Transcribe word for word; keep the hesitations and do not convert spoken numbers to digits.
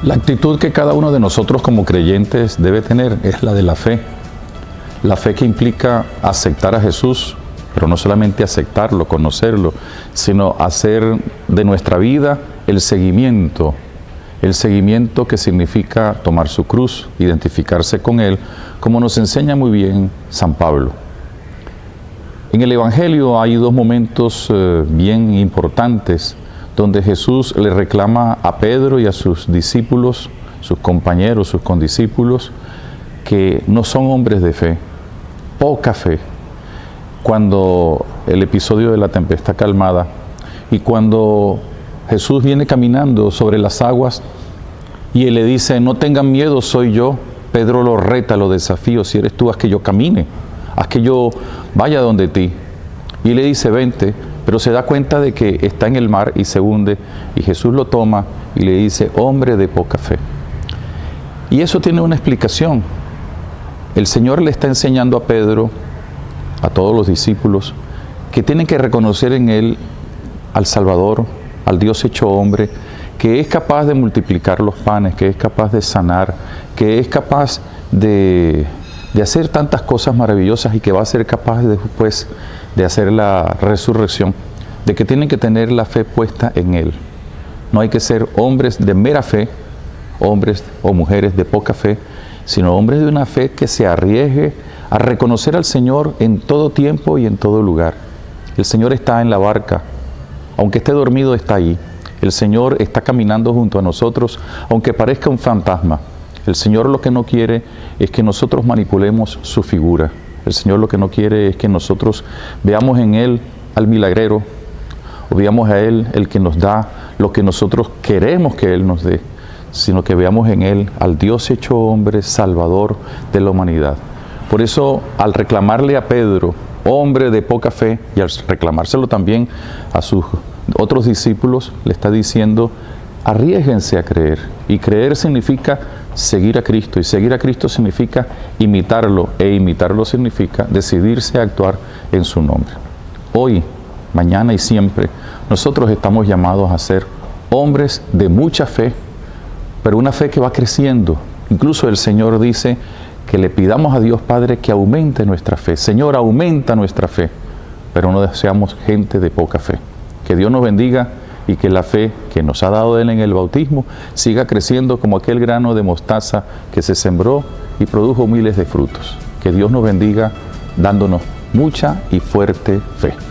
La actitud que cada uno de nosotros como creyentes debe tener es la de la fe. La fe que implica aceptar a Jesús, pero no solamente aceptarlo, conocerlo, sino hacer de nuestra vida el seguimiento. El seguimiento que significa tomar su cruz, identificarse con Él, como nos enseña muy bien San Pablo. En el Evangelio hay dos momentos eh, bien importantes donde Jesús le reclama a Pedro y a sus discípulos, sus compañeros, sus condiscípulos, que no son hombres de fe, poca fe. Cuando el episodio de la tempestad calmada y cuando Jesús viene caminando sobre las aguas y él le dice, no tengan miedo, soy yo. Pedro lo reta, lo desafío, si eres tú, haz que yo camine, haz que yo vaya donde ti. Y le dice, vente, pero se da cuenta de que está en el mar y se hunde, y Jesús lo toma y le dice, hombre de poca fe. Y eso tiene una explicación. El Señor le está enseñando a Pedro, a todos los discípulos, que tienen que reconocer en Él al Salvador, al Dios hecho hombre, que es capaz de multiplicar los panes, que es capaz de sanar, que es capaz de, de hacer tantas cosas maravillosas y que va a ser capaz de, después de hacer la resurrección, de que tienen que tener la fe puesta en Él. No hay que ser hombres de mera fe, hombres o mujeres de poca fe, sino hombres de una fe que se arriesgue a reconocer al Señor en todo tiempo y en todo lugar. El Señor está en la barca, aunque esté dormido está ahí. El Señor está caminando junto a nosotros, aunque parezca un fantasma. El Señor lo que no quiere es que nosotros manipulemos su figura. El Señor lo que no quiere es que nosotros veamos en Él al milagrero, o veamos a Él el que nos da lo que nosotros queremos que Él nos dé, sino que veamos en Él al Dios hecho hombre, Salvador de la humanidad. Por eso, al reclamarle a Pedro, hombre de poca fe, y al reclamárselo también a sus otros discípulos, le está diciendo, arriésguense a creer. Y creer significa seguir a Cristo, y seguir a Cristo significa imitarlo, e imitarlo significa decidirse a actuar en su nombre. Hoy, mañana y siempre, nosotros estamos llamados a ser hombres de mucha fe, pero una fe que va creciendo. Incluso el Señor dice que le pidamos a Dios Padre que aumente nuestra fe. Señor, aumenta nuestra fe, pero no seamos gente de poca fe. Que Dios nos bendiga y que la fe que nos ha dado Él en el bautismo siga creciendo como aquel grano de mostaza que se sembró y produjo miles de frutos. Que Dios nos bendiga dándonos mucha y fuerte fe.